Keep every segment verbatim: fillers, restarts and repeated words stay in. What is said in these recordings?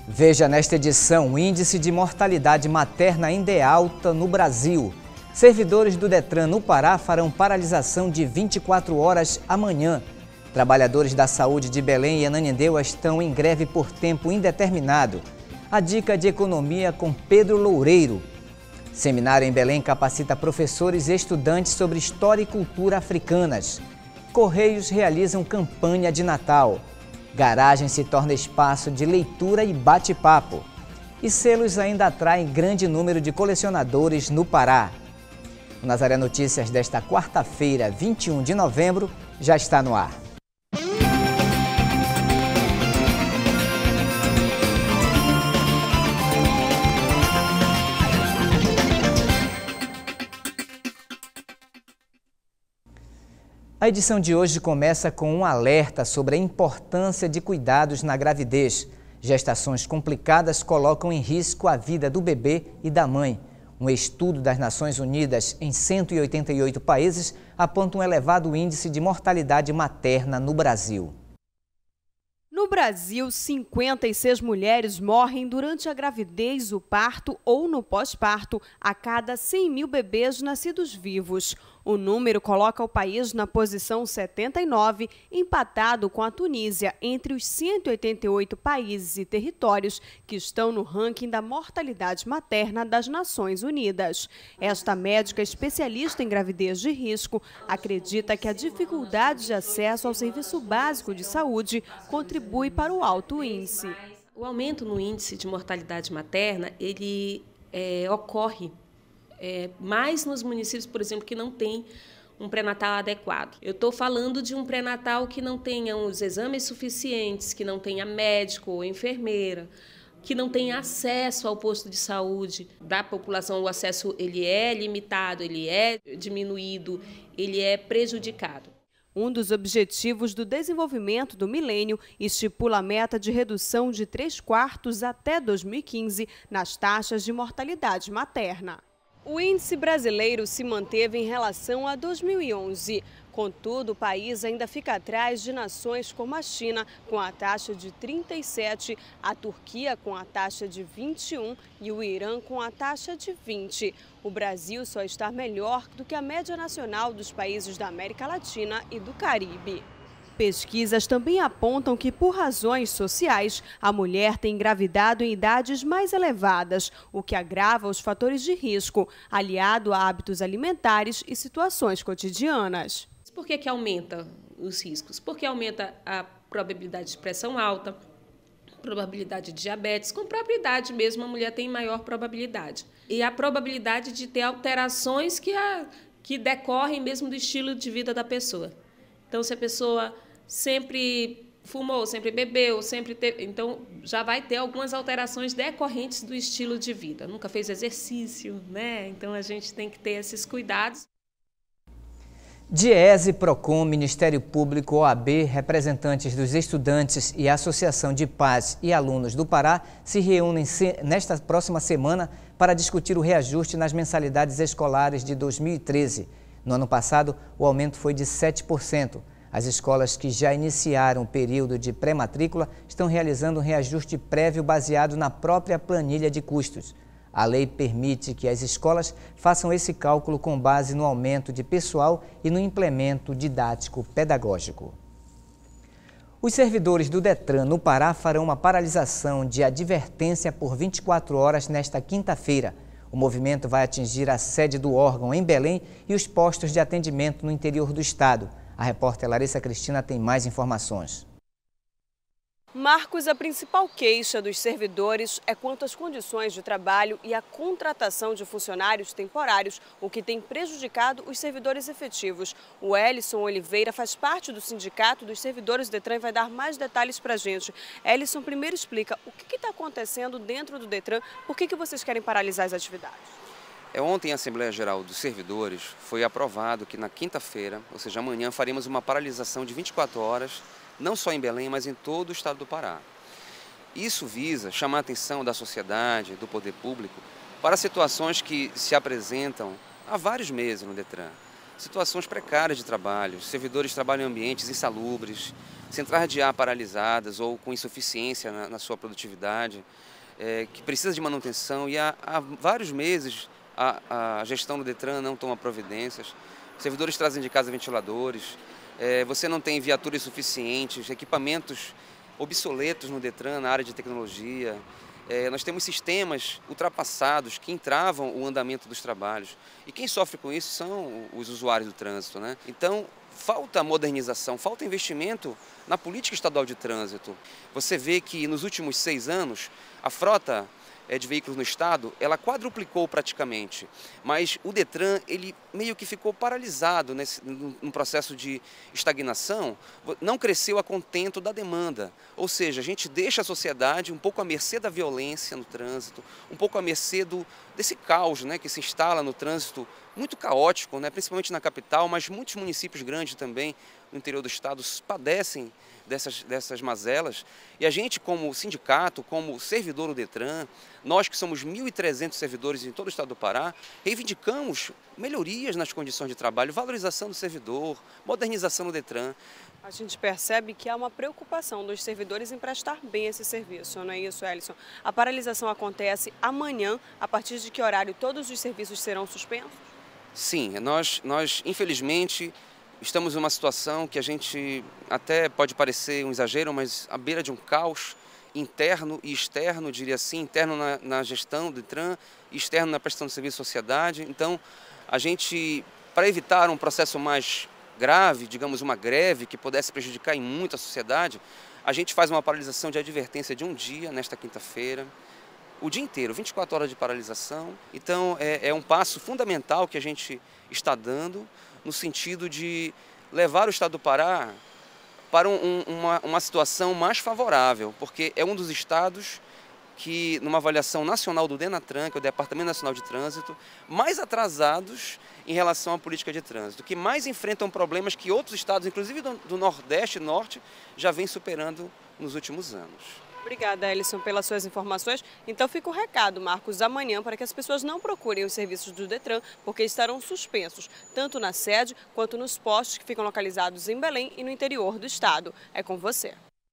Veja nesta edição, o índice de mortalidade materna ainda é alta no Brasil. Servidores do Detran no Pará farão paralisação de vinte e quatro horas amanhã. Trabalhadores da saúde de Belém e Ananindeua estão em greve por tempo indeterminado. A dica de economia com Pedro Loureiro. Seminário em Belém capacita professores e estudantes sobre história e cultura africanas. Correios realizam campanha de Natal. Garagem se torna espaço de leitura e bate-papo. E selos ainda atraem grande número de colecionadores no Pará. O Nazaré Notícias desta quarta-feira, vinte e um de novembro, já está no ar. A edição de hoje começa com um alerta sobre a importância de cuidados na gravidez. Gestações complicadas colocam em risco a vida do bebê e da mãe. Um estudo das Nações Unidas em cento e oitenta e oito países aponta um elevado índice de mortalidade materna no Brasil. No Brasil, cinquenta e seis mulheres morrem durante a gravidez, o parto ou no pós-parto a cada cem mil bebês nascidos vivos. O número coloca o país na posição setenta e nove, empatado com a Tunísia, entre os cento e oitenta e oito países e territórios que estão no ranking da mortalidade materna das Nações Unidas. Esta médica especialista em gravidez de risco acredita que a dificuldade de acesso ao serviço básico de saúde contribui para o alto índice. O aumento no índice de mortalidade materna, ele é, ocorre É, mais nos municípios, por exemplo, que não tem um pré-natal adequado. Eu estou falando de um pré-natal que não tenha os exames suficientes, que não tenha médico ou enfermeira, que não tenha acesso ao posto de saúde da população. O acesso ele é limitado, ele é diminuído, ele é prejudicado. Um dos objetivos do desenvolvimento do milênio estipula a meta de redução de três quartos até dois mil e quinze nas taxas de mortalidade materna. O índice brasileiro se manteve em relação a dois mil e onze. Contudo, o país ainda fica atrás de nações como a China, com a taxa de trinta e sete, a Turquia com a taxa de vinte e um e o Irã com a taxa de vinte. O Brasil só está melhor do que a média nacional dos países da América Latina e do Caribe. Pesquisas também apontam que, por razões sociais, a mulher tem engravidado em idades mais elevadas, o que agrava os fatores de risco, aliado a hábitos alimentares e situações cotidianas. Por que que aumenta os riscos? Porque aumenta a probabilidade de pressão alta, probabilidade de diabetes, com própria idade mesmo a mulher tem maior probabilidade. E a probabilidade de ter alterações que, a, que decorrem mesmo do estilo de vida da pessoa. Então, se a pessoa sempre fumou, sempre bebeu, sempre teve, então já vai ter algumas alterações decorrentes do estilo de vida. Nunca fez exercício, né? Então a gente tem que ter esses cuidados. DIESE, PROCON, Ministério Público, O A B, representantes dos estudantes e a Associação de Pais e Alunos do Pará se reúnem nesta próxima semana para discutir o reajuste nas mensalidades escolares de dois mil e treze. No ano passado, o aumento foi de sete por cento. As escolas que já iniciaram o período de pré-matrícula estão realizando um reajuste prévio baseado na própria planilha de custos. A lei permite que as escolas façam esse cálculo com base no aumento de pessoal e no implemento didático-pedagógico. Os servidores do Detran no Pará farão uma paralisação de advertência por vinte e quatro horas nesta quinta-feira. O movimento vai atingir a sede do órgão em Belém e os postos de atendimento no interior do estado. A repórter Larissa Cristina tem mais informações. Marcos, a principal queixa dos servidores é quanto às condições de trabalho e a contratação de funcionários temporários, o que tem prejudicado os servidores efetivos. O Ellison Oliveira faz parte do sindicato dos servidores do Detran e vai dar mais detalhes para a gente. Ellison, primeiro explica o que está acontecendo dentro do Detran, por que, que vocês querem paralisar as atividades? É, ontem, em Assembleia Geral dos Servidores, foi aprovado que na quinta-feira, ou seja, amanhã, faremos uma paralisação de vinte e quatro horas, não só em Belém, mas em todo o estado do Pará. Isso visa chamar a atenção da sociedade, do poder público, para situações que se apresentam há vários meses no Detran. situações precárias de trabalho. Os servidores trabalham em ambientes insalubres, centrais de ar paralisadas ou com insuficiência na, na sua produtividade, é, que precisa de manutenção e há, há vários meses a, a gestão do Detran não toma providências. Os servidores trazem de casa ventiladores, é, você não tem viaturas suficientes, equipamentos obsoletos no Detran na área de tecnologia. É, nós temos sistemas ultrapassados que entravam o andamento dos trabalhos. E quem sofre com isso são os usuários do trânsito, né? Então, falta modernização, falta investimento na política estadual de trânsito. Você vê que nos últimos seis anos, a frota de veículos no estado, ela quadruplicou praticamente, mas o Detran, ele meio que ficou paralisado nesse, num processo de estagnação, não cresceu a contento da demanda, ou seja, a gente deixa a sociedade um pouco à mercê da violência no trânsito, um pouco à mercê do, desse caos, né, que se instala no trânsito, muito caótico, né, principalmente na capital, mas muitos municípios grandes também no interior do estado padecem dessas, dessas mazelas. E a gente, como sindicato, como servidor do Detran, nós que somos mil e trezentos servidores em todo o estado do Pará, reivindicamos melhorias nas condições de trabalho, valorização do servidor, modernização do Detran. A gente percebe que há uma preocupação dos servidores em prestar bem esse serviço, não é isso, Ellison? A paralisação acontece amanhã, a partir de que horário todos os serviços serão suspensos? Sim, nós, nós infelizmente, estamos numa situação que a gente até pode parecer um exagero, mas à beira de um caos interno e externo, diria assim, interno na, na gestão do Detran, externo na prestação de serviço à sociedade. Então, a gente, para evitar um processo mais grave, digamos uma greve que pudesse prejudicar em muito a sociedade, a gente faz uma paralisação de advertência de um dia, nesta quinta-feira, o dia inteiro, vinte e quatro horas de paralisação. Então, é, é um passo fundamental que a gente está dando no sentido de levar o estado do Pará para um, uma, uma situação mais favorável, porque é um dos estados que, numa avaliação nacional do Denatran, que é o Departamento Nacional de Trânsito, mais atrasados em relação à política de trânsito, que mais enfrentam problemas que outros estados, inclusive do, do Nordeste e Norte, já vêm superando nos últimos anos. Obrigada, Ellison, pelas suas informações. Então fica o recado, Marcos, amanhã para que as pessoas não procurem os serviços do Detran, porque estarão suspensos, tanto na sede quanto nos postos que ficam localizados em Belém e no interior do estado. É com você.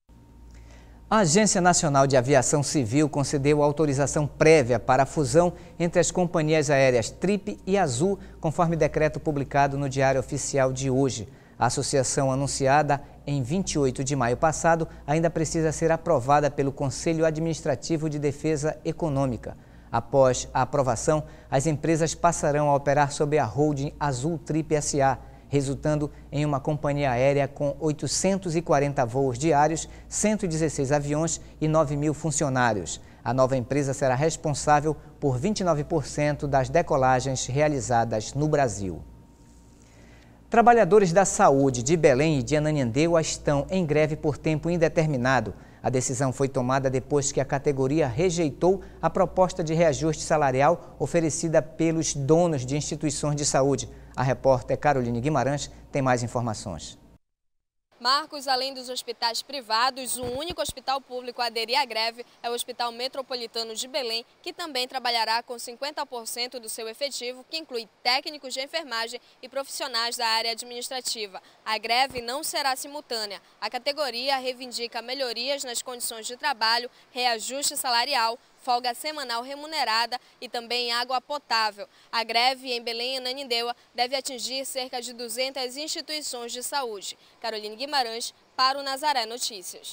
A Agência Nacional de Aviação Civil concedeu autorização prévia para a fusão entre as companhias aéreas Trip e Azul, conforme decreto publicado no Diário Oficial de hoje. A associação, anunciada em vinte e oito de maio passado, ainda precisa ser aprovada pelo Conselho Administrativo de Defesa Econômica. Após a aprovação, as empresas passarão a operar sob a holding Azul Trip S A, resultando em uma companhia aérea com oitocentos e quarenta voos diários, cento e dezesseis aviões e nove mil funcionários. A nova empresa será responsável por vinte e nove por cento das decolagens realizadas no Brasil. Trabalhadores da saúde de Belém e de Ananindeua estão em greve por tempo indeterminado. A decisão foi tomada depois que a categoria rejeitou a proposta de reajuste salarial oferecida pelos donos de instituições de saúde. A repórter Caroline Guimarães tem mais informações. Marcos, além dos hospitais privados, o único hospital público a aderir à greve é o Hospital Metropolitano de Belém, que também trabalhará com cinquenta por cento do seu efetivo, que inclui técnicos de enfermagem e profissionais da área administrativa. A greve não será simultânea. A categoria reivindica melhorias nas condições de trabalho, reajuste salarial, folga semanal remunerada e também água potável. A greve em Belém e Ananindeua deve atingir cerca de duzentas instituições de saúde. Caroline Guimarães, para o Nazaré Notícias.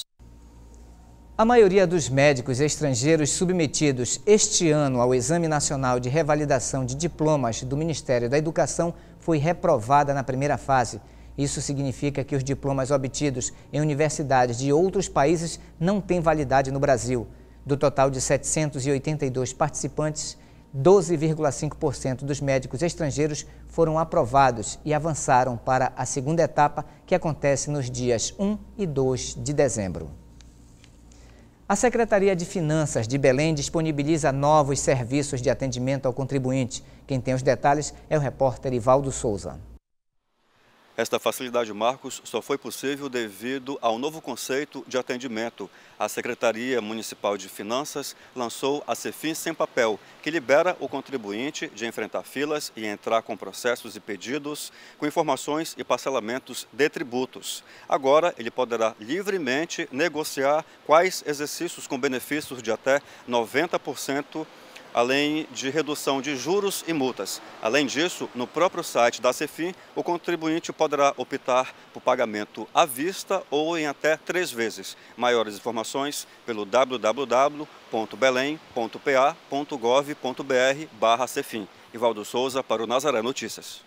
A maioria dos médicos estrangeiros submetidos este ano ao Exame Nacional de Revalidação de Diplomas do Ministério da Educação foi reprovada na primeira fase. Isso significa que os diplomas obtidos em universidades de outros países não têm validade no Brasil. Do total de setecentos e oitenta e dois participantes, doze vírgula cinco por cento dos médicos estrangeiros foram aprovados e avançaram para a segunda etapa, que acontece nos dias um e dois de dezembro. A Secretaria de Finanças de Belém disponibiliza novos serviços de atendimento ao contribuinte. Quem tem os detalhes é o repórter Ivaldo Souza. Esta facilidade, Marcos, só foi possível devido ao novo conceito de atendimento. A Secretaria Municipal de Finanças lançou a Cefim Sem Papel, que libera o contribuinte de enfrentar filas e entrar com processos e pedidos, com informações e parcelamentos de tributos. Agora, ele poderá livremente negociar quais exercícios com benefícios de até noventa por cento, além de redução de juros e multas. Além disso, no próprio site da Cefim, o contribuinte poderá optar por pagamento à vista ou em até três vezes. Maiores informações pelo w w w ponto belém ponto p a ponto gov ponto b r barra Cefim. Ivaldo Souza para o Nazaré Notícias.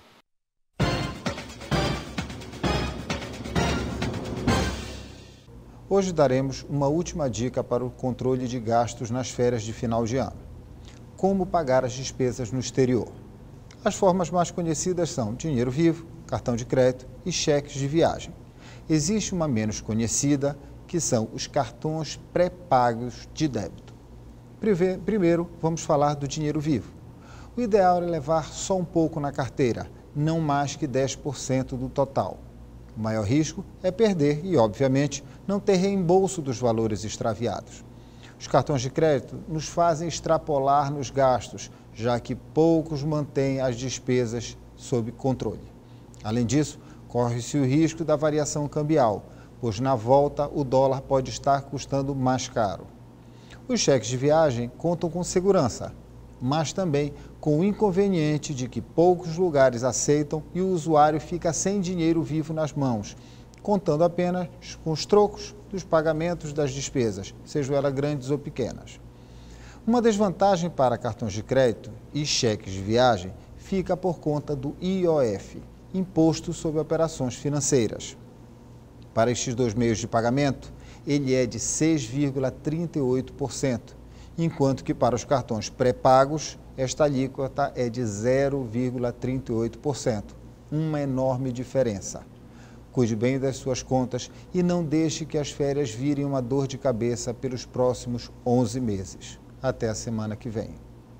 Hoje daremos uma última dica para o controle de gastos nas férias de final de ano. Como pagar as despesas no exterior. As formas mais conhecidas são dinheiro vivo, cartão de crédito e cheques de viagem. Existe uma menos conhecida, que são os cartões pré-pagos de débito. Primeiro, vamos falar do dinheiro vivo. O ideal é levar só um pouco na carteira, não mais que dez por cento do total. O maior risco é perder e, obviamente, não ter reembolso dos valores extraviados. Os cartões de crédito nos fazem extrapolar nos gastos, já que poucos mantêm as despesas sob controle. Além disso, corre-se o risco da variação cambial, pois na volta o dólar pode estar custando mais caro. Os cheques de viagem contam com segurança, mas também com o inconveniente de que poucos lugares aceitam e o usuário fica sem dinheiro vivo nas mãos, contando apenas com os trocos dos pagamentos das despesas, sejam elas grandes ou pequenas. Uma desvantagem para cartões de crédito e cheques de viagem fica por conta do I O F, Imposto sobre Operações Financeiras. Para estes dois meios de pagamento, ele é de seis vírgula trinta e oito por cento, enquanto que para os cartões pré-pagos, esta alíquota é de zero vírgula trinta e oito por cento, uma enorme diferença. Cuide bem das suas contas e não deixe que as férias virem uma dor de cabeça pelos próximos onze meses. Até a semana que vem.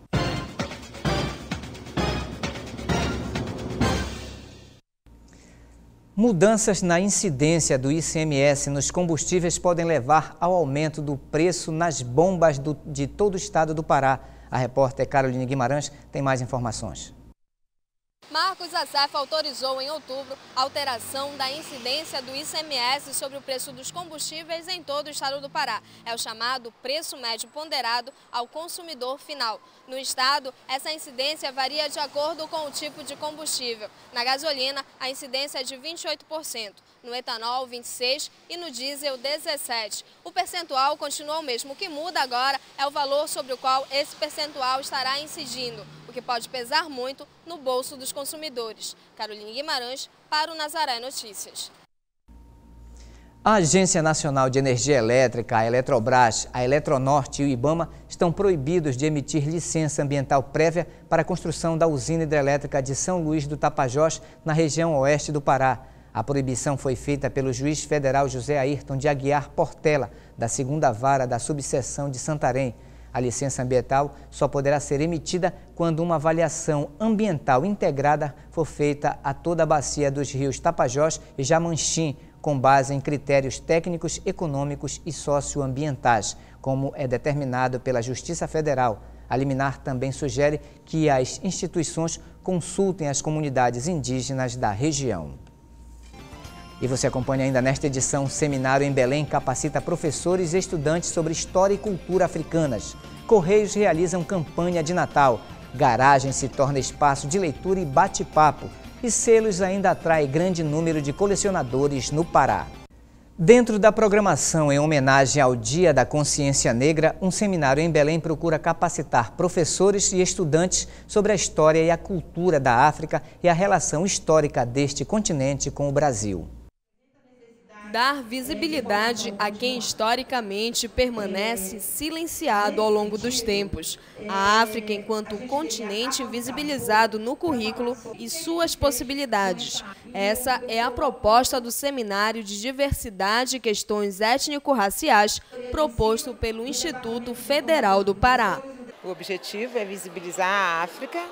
Mudanças na incidência do I C M S nos combustíveis podem levar ao aumento do preço nas bombas do, de todo o estado do Pará. A repórter Caroline Guimarães tem mais informações. Marcos Assaf autorizou em outubro a alteração da incidência do I C M S sobre o preço dos combustíveis em todo o estado do Pará. É o chamado preço médio ponderado ao consumidor final. No estado, essa incidência varia de acordo com o tipo de combustível. Na gasolina, a incidência é de vinte e oito por cento, no etanol, vinte e seis por cento e no diesel, dezessete por cento. O percentual continua o mesmo. O que muda agora é o valor sobre o qual esse percentual estará incidindo, o que pode pesar muito no bolso dos consumidores. Caroline Guimarães para o Nazaré Notícias. A Agência Nacional de Energia Elétrica, a Eletrobras, a Eletronorte e o IBAMA estão proibidos de emitir licença ambiental prévia para a construção da usina hidrelétrica de São Luís do Tapajós, na região oeste do Pará. A proibição foi feita pelo juiz federal José Ayrton de Aguiar Portela, da segunda vara da subseção de Santarém. A licença ambiental só poderá ser emitida quando uma avaliação ambiental integrada for feita a toda a bacia dos rios Tapajós e Jamanchim, com base em critérios técnicos, econômicos e socioambientais, como é determinado pela Justiça Federal. A liminar também sugere que as instituições consultem as comunidades indígenas da região. E você acompanha ainda nesta edição, Seminário em Belém capacita professores e estudantes sobre história e cultura africanas. Correios realizam campanha de Natal. Garagem se torna espaço de leitura e bate-papo. E selos ainda atrai grande número de colecionadores no Pará. Dentro da programação em homenagem ao Dia da Consciência Negra, um seminário em Belém procura capacitar professores e estudantes sobre a história e a cultura da África e a relação histórica deste continente com o Brasil. Dar visibilidade a quem historicamente permanece silenciado ao longo dos tempos. A África enquanto continente invisibilizado no currículo e suas possibilidades. Essa é a proposta do Seminário de Diversidade e Questões Étnico-Raciais proposto pelo Instituto Federal do Pará. O objetivo é visibilizar a África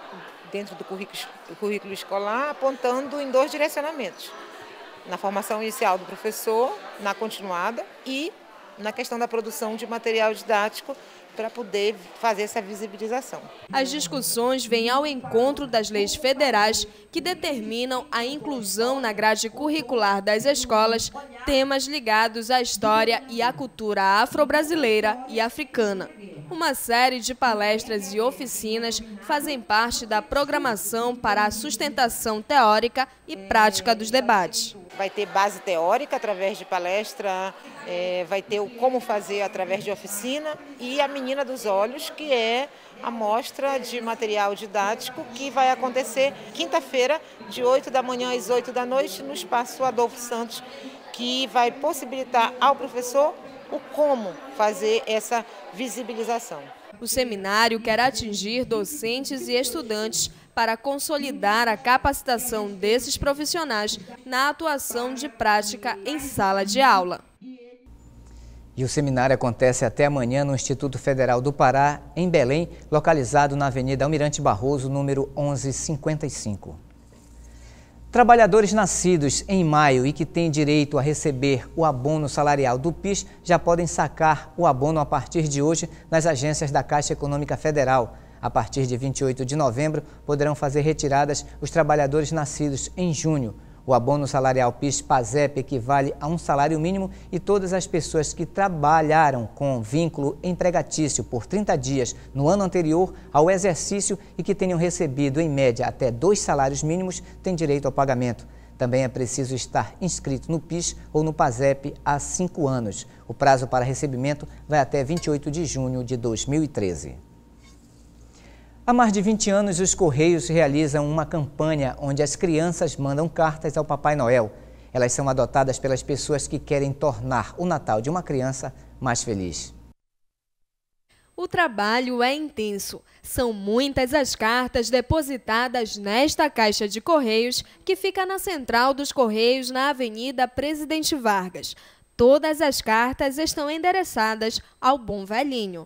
dentro do currículo, do currículo escolar, apontando em dois direcionamentos. Na formação inicial do professor, na continuada e na questão da produção de material didático para poder fazer essa visibilização. As discussões vêm ao encontro das leis federais que determinam a inclusão na grade curricular das escolas temas ligados à história e à cultura afro-brasileira e africana. Uma série de palestras e oficinas fazem parte da programação para a sustentação teórica e prática dos debates. Vai ter base teórica através de palestra, é, vai ter o como fazer através de oficina e a Menina dos Olhos, que é a mostra de material didático que vai acontecer quinta-feira, de oito da manhã às oito da noite, no Espaço Adolfo Santos, que vai possibilitar ao professor o como fazer essa visibilização. O seminário quer atingir docentes e estudantes para consolidar a capacitação desses profissionais na atuação de prática em sala de aula. E o seminário acontece até amanhã no Instituto Federal do Pará, em Belém, localizado na Avenida Almirante Barroso, número onze cinquenta e cinco. Trabalhadores nascidos em maio e que têm direito a receber o abono salarial do PIS já podem sacar o abono a partir de hoje nas agências da Caixa Econômica Federal. A partir de vinte e oito de novembro, poderão fazer retiradas os trabalhadores nascidos em junho. O abono salarial PIS-PASEP equivale a um salário mínimo e todas as pessoas que trabalharam com vínculo empregatício por trinta dias no ano anterior ao exercício e que tenham recebido, em média, até dois salários mínimos têm direito ao pagamento. Também é preciso estar inscrito no PIS ou no PASEP há cinco anos. O prazo para recebimento vai até vinte e oito de junho de dois mil e treze. Há mais de vinte anos, os Correios realizam uma campanha onde as crianças mandam cartas ao Papai Noel. Elas são adotadas pelas pessoas que querem tornar o Natal de uma criança mais feliz. O trabalho é intenso. São muitas as cartas depositadas nesta caixa de Correios que fica na central dos Correios na Avenida Presidente Vargas. Todas as cartas estão endereçadas ao Bom Velhinho.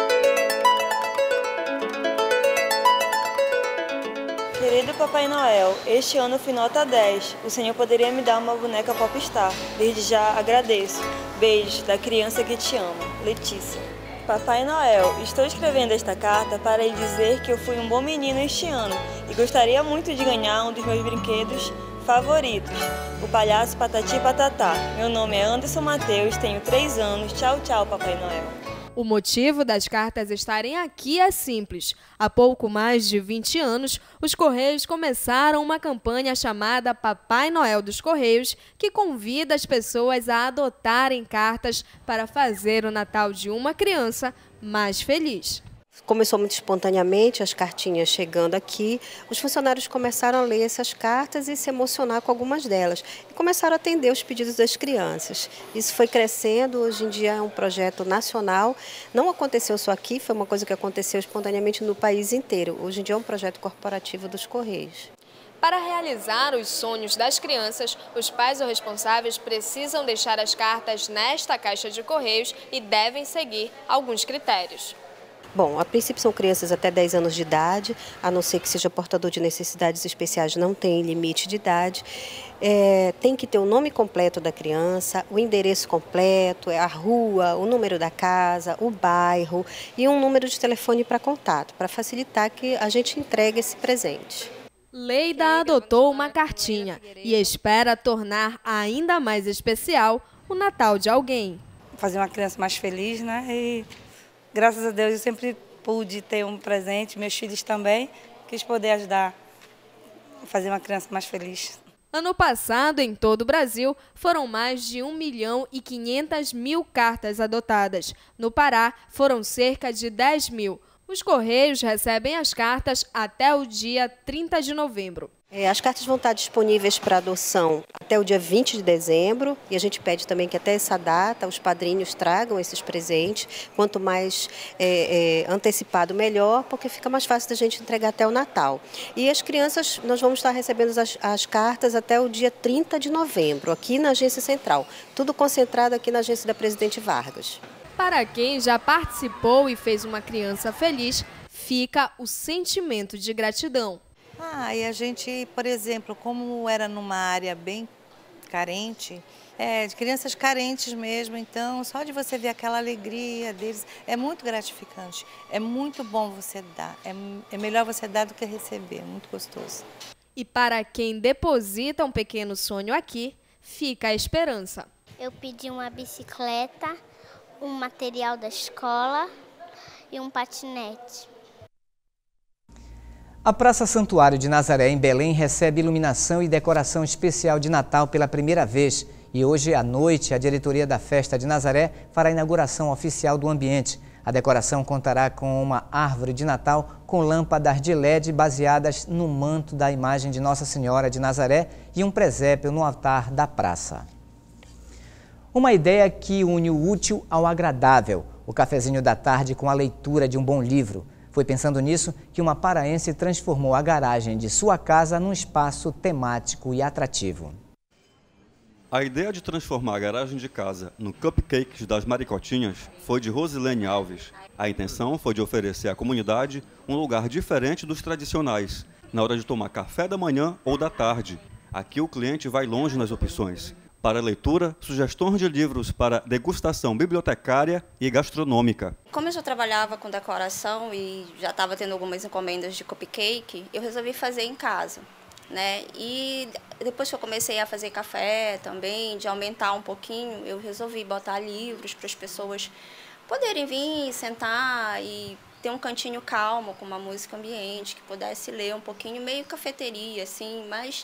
Querido Papai Noel, este ano fui nota dez. O senhor poderia me dar uma boneca Popstar. Desde já agradeço. Beijos da criança que te ama, Letícia. Papai Noel, estou escrevendo esta carta para lhe dizer que eu fui um bom menino este ano e gostaria muito de ganhar um dos meus brinquedos favoritos, o palhaço Patati Patatá. Meu nome é Anderson Mateus, tenho três anos. Tchau, tchau, Papai Noel. O motivo das cartas estarem aqui é simples. Há pouco mais de vinte anos, os Correios começaram uma campanha chamada Papai Noel dos Correios, que convida as pessoas a adotarem cartas para fazer o Natal de uma criança mais feliz. Começou muito espontaneamente, as cartinhas chegando aqui, os funcionários começaram a ler essas cartas e se emocionar com algumas delas. E começaram a atender os pedidos das crianças. Isso foi crescendo, hoje em dia é um projeto nacional. Não aconteceu só aqui, foi uma coisa que aconteceu espontaneamente no país inteiro. Hoje em dia é um projeto corporativo dos Correios. Para realizar os sonhos das crianças, os pais ou responsáveis precisam deixar as cartas nesta caixa de Correios e devem seguir alguns critérios. Bom, a princípio são crianças até dez anos de idade, a não ser que seja portador de necessidades especiais, não tem limite de idade. É, tem que ter o nome completo da criança, o endereço completo, a rua, o número da casa, o bairro e um número de telefone para contato, para facilitar que a gente entregue esse presente. Leida adotou uma cartinha e espera tornar ainda mais especial o Natal de alguém. Fazer uma criança mais feliz, né? E graças a Deus eu sempre pude ter um presente, meus filhos também, quis poder ajudar a fazer uma criança mais feliz. Ano passado, em todo o Brasil, foram mais de um milhão e quinhentas mil cartas adotadas. No Pará, foram cerca de dez mil. Os Correios recebem as cartas até o dia trinta de novembro. É, as cartas vão estar disponíveis para adoção até o dia vinte de dezembro e a gente pede também que até essa data os padrinhos tragam esses presentes. Quanto mais é, é, antecipado, melhor, porque fica mais fácil da gente entregar até o Natal. E as crianças, nós vamos estar recebendo as, as cartas até o dia trinta de novembro, aqui na Agência Central. Tudo concentrado aqui na Agência da Presidente Vargas. Para quem já participou e fez uma criança feliz, fica o sentimento de gratidão. Ah, e a gente, por exemplo, como era numa área bem carente, é, de crianças carentes mesmo, então só de você ver aquela alegria deles é muito gratificante. É muito bom você dar, é, é melhor você dar do que receber, é muito gostoso. E para quem deposita um pequeno sonho aqui, fica a esperança. Eu pedi uma bicicleta, um material da escola e um patinete. A Praça Santuário de Nazaré, em Belém, recebe iluminação e decoração especial de Natal pela primeira vez. E hoje à noite, a diretoria da Festa de Nazaré fará a inauguração oficial do ambiente. A decoração contará com uma árvore de Natal com lâmpadas de L E D baseadas no manto da imagem de Nossa Senhora de Nazaré e um presépio no altar da praça. Uma ideia que une o útil ao agradável. O cafezinho da tarde com a leitura de um bom livro. Foi pensando nisso que uma paraense transformou a garagem de sua casa num espaço temático e atrativo. A ideia de transformar a garagem de casa no Cupcakes das Maricotinhas foi de Rosilene Alves. A intenção foi de oferecer à comunidade um lugar diferente dos tradicionais, na hora de tomar café da manhã ou da tarde. Aqui o cliente vai longe nas opções. Para leitura, sugestões de livros para degustação bibliotecária e gastronômica. Como eu já trabalhava com decoração e já estava tendo algumas encomendas de cupcake, eu resolvi fazer em casa, né? E depois que eu comecei a fazer café também, de aumentar um pouquinho, eu resolvi botar livros para as pessoas poderem vir, sentar e ter um cantinho calmo, com uma música ambiente, que pudesse ler um pouquinho, meio cafeteria, assim, mas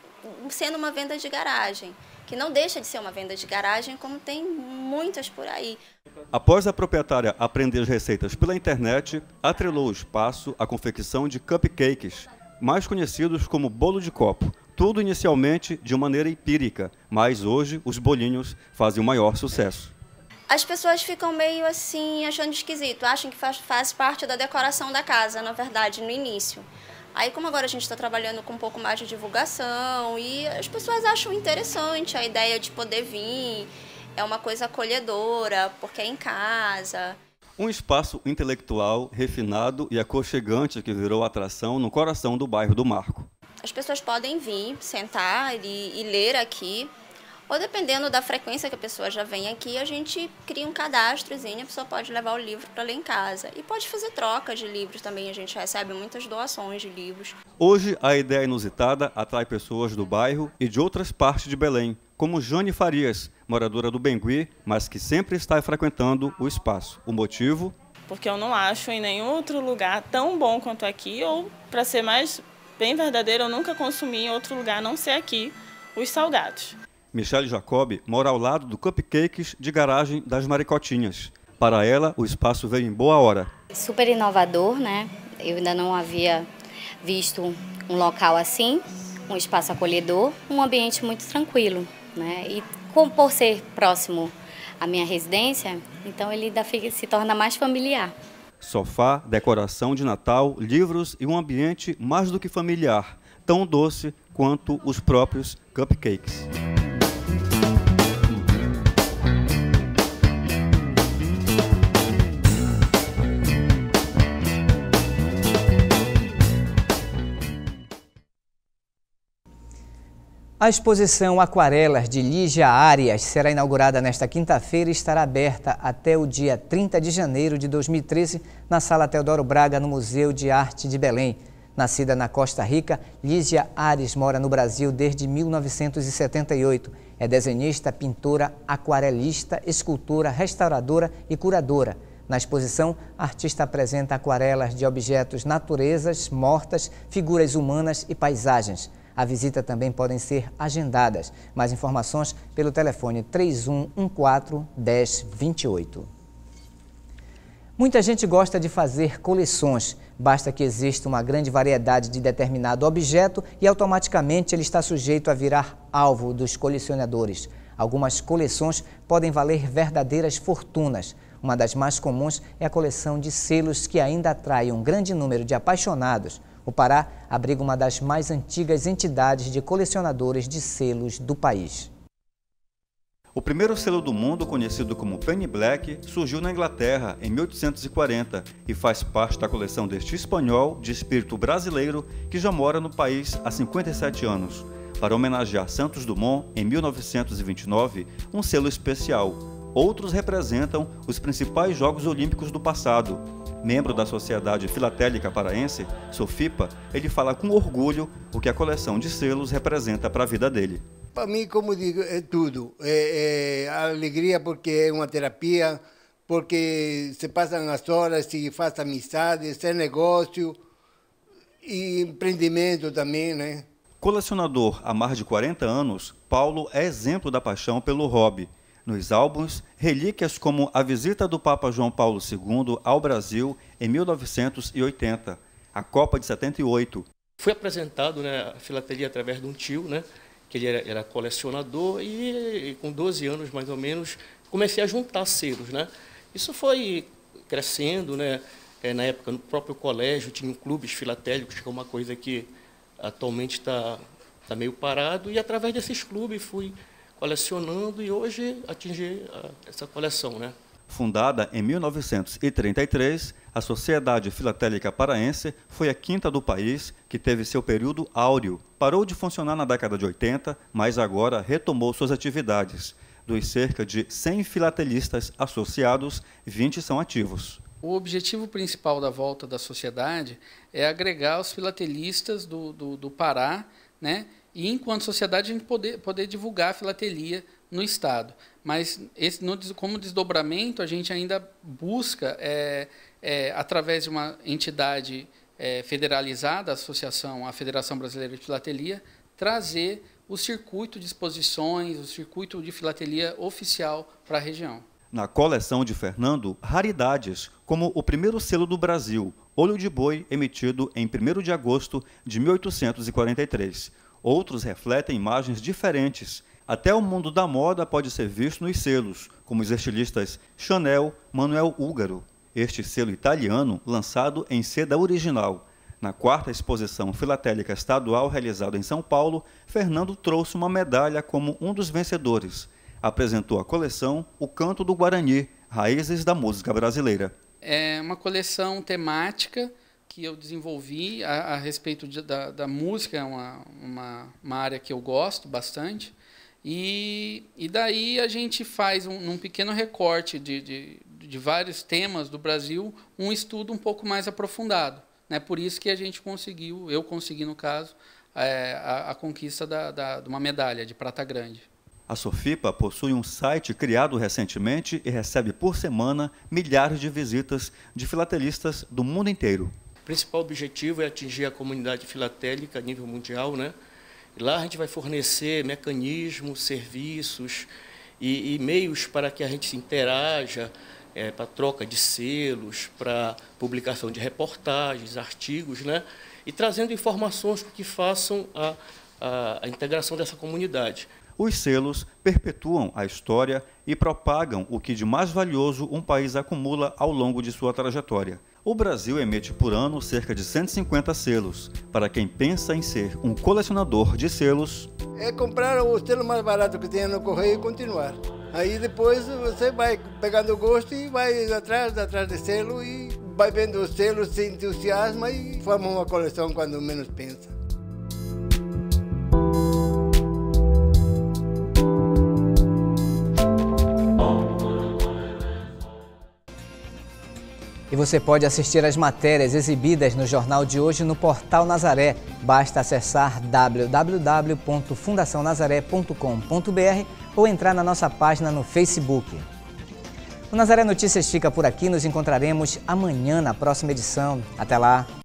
sendo uma venda de garagem, que não deixa de ser uma venda de garagem, como tem muitas por aí. Após a proprietária aprender as receitas pela internet, atrelou o espaço à confecção de cupcakes, mais conhecidos como bolo de copo. Tudo inicialmente de maneira empírica, mas hoje os bolinhos fazem o maior sucesso. As pessoas ficam meio assim, achando esquisito, acham que faz, faz parte da decoração da casa, na verdade, no início. Aí, como agora a gente está trabalhando com um pouco mais de divulgação e as pessoas acham interessante a ideia de poder vir, é uma coisa acolhedora, porque é em casa. Um espaço intelectual, refinado e aconchegante que virou atração no coração do bairro do Marco. As pessoas podem vir, sentar e, e ler aqui, ou dependendo da frequência que a pessoa já vem aqui, a gente cria um cadastrozinho, a pessoa pode levar o livro para ler em casa. E pode fazer trocas de livros também, a gente recebe muitas doações de livros. Hoje, a ideia inusitada atrai pessoas do bairro e de outras partes de Belém, como Jane Farias, moradora do Bengui, mas que sempre está frequentando o espaço. O motivo? Porque eu não acho em nenhum outro lugar tão bom quanto aqui, ou, para ser mais bem verdadeiro, eu nunca consumi em outro lugar, a não ser aqui, os salgados. Michele Jacob mora ao lado do Cupcakes de Garagem das Maricotinhas. Para ela, o espaço veio em boa hora. Super inovador, né? Eu ainda não havia visto um local assim, um espaço acolhedor, um ambiente muito tranquilo, né? E por ser próximo à minha residência, então ele ainda fica, se torna mais familiar. Sofá, decoração de Natal, livros e um ambiente mais do que familiar, tão doce quanto os próprios cupcakes. A exposição Aquarelas de Lígia Arias será inaugurada nesta quinta-feira e estará aberta até o dia trinta de janeiro de dois mil e treze na Sala Teodoro Braga, no Museu de Arte de Belém. Nascida na Costa Rica, Lígia Arias mora no Brasil desde mil novecentos e setenta e oito. É desenhista, pintora, aquarelista, escultora, restauradora e curadora. Na exposição, a artista apresenta aquarelas de objetos, naturezas, mortas, figuras humanas e paisagens. A visita também podem ser agendadas. Mais informações pelo telefone três um um quatro, um zero dois oito. Muita gente gosta de fazer coleções. Basta que exista uma grande variedade de determinado objeto e automaticamente ele está sujeito a virar alvo dos colecionadores. Algumas coleções podem valer verdadeiras fortunas. Uma das mais comuns é a coleção de selos que ainda atrai um grande número de apaixonados. O Pará abriga uma das mais antigas entidades de colecionadores de selos do país. O primeiro selo do mundo, conhecido como Penny Black, surgiu na Inglaterra em mil oitocentos e quarenta e faz parte da coleção deste espanhol de espírito brasileiro que já mora no país há cinquenta e sete anos. Para homenagear Santos Dumont, em mil novecentos e vinte e nove, um selo especial. Outros representam os principais Jogos Olímpicos do passado. Membro da Sociedade Filatélica Paraense, Sofipa, ele fala com orgulho o que a coleção de selos representa para a vida dele. Para mim, como digo, é tudo. É, é alegria porque é uma terapia, porque se passam as horas, se faz amizade, é negócio e empreendimento também, né? Colecionador há mais de quarenta anos, Paulo é exemplo da paixão pelo hobby. Nos álbuns, relíquias como a visita do Papa João Paulo segundo ao Brasil em mil novecentos e oitenta, a Copa de setenta e oito. Foi apresentado, né, a filatelia através de um tio, né, que ele era, era colecionador e, e com doze anos mais ou menos comecei a juntar selos, né. Isso foi crescendo, né, é, na época no próprio colégio tinha clubes filatélicos, que é uma coisa que atualmente está tá meio parado, e através desses clubes fui colecionando e hoje atingi a, essa coleção, né. Fundada em mil novecentos e trinta e três, a Sociedade Filatélica Paraense foi a quinta do país que teve seu período áureo. Parou de funcionar na década de oitenta, mas agora retomou suas atividades. Dos cerca de cem filatelistas associados, vinte são ativos. O objetivo principal da volta da sociedade é agregar os filatelistas do, do, do Pará, né? E, enquanto sociedade, a gente poder, poder divulgar a filatelia no Estado. Mas, esse, no, como desdobramento, a gente ainda busca, é, é, através de uma entidade é, federalizada, a Associação, a Federação Brasileira de Filatelia, trazer o circuito de exposições, o circuito de filatelia oficial para a região. Na coleção de Fernando, raridades, como o primeiro selo do Brasil, Olho de Boi, emitido em primeiro de agosto de mil oitocentos e quarenta e três. Outros refletem imagens diferentes. Até o mundo da moda pode ser visto nos selos, como os estilistas Chanel, Manuel Úgaro. Este selo italiano, lançado em seda original. Na quarta exposição filatélica estadual realizada em São Paulo, Fernando trouxe uma medalha como um dos vencedores. Apresentou à coleção O Canto do Guarani, Raízes da Música Brasileira. É uma coleção temática que eu desenvolvi a, a respeito de, da, da música, é uma, uma, uma área que eu gosto bastante, e, e daí a gente faz um, um pequeno recorte de, de, de vários temas do Brasil, um estudo um pouco mais aprofundado, né? Por isso que a gente conseguiu, eu consegui no caso, é, a, a conquista da, da, de uma medalha de prata grande. A Sofipa possui um site criado recentemente e recebe por semana milhares de visitas de filatelistas do mundo inteiro. O principal objetivo é atingir a comunidade filatélica a nível mundial, né? E lá a gente vai fornecer mecanismos, serviços e, e meios para que a gente se interaja, é, para troca de selos, para publicação de reportagens, artigos, né? E trazendo informações que façam a, a, a integração dessa comunidade. Os selos perpetuam a história e propagam o que de mais valioso um país acumula ao longo de sua trajetória. O Brasil emite por ano cerca de cento e cinquenta selos. Para quem pensa em ser um colecionador de selos... É comprar o selo mais barato que tenha no correio e continuar. Aí depois você vai pegando gosto e vai atrás, atrás de selo e vai vendo os selos, se entusiasma e forma uma coleção quando menos pensa. E você pode assistir às matérias exibidas no Jornal de Hoje no Portal Nazaré. Basta acessar w w w ponto fundação nazaré ponto com ponto b r ou entrar na nossa página no Facebook. O Nazaré Notícias fica por aqui. Nos encontraremos amanhã na próxima edição. Até lá!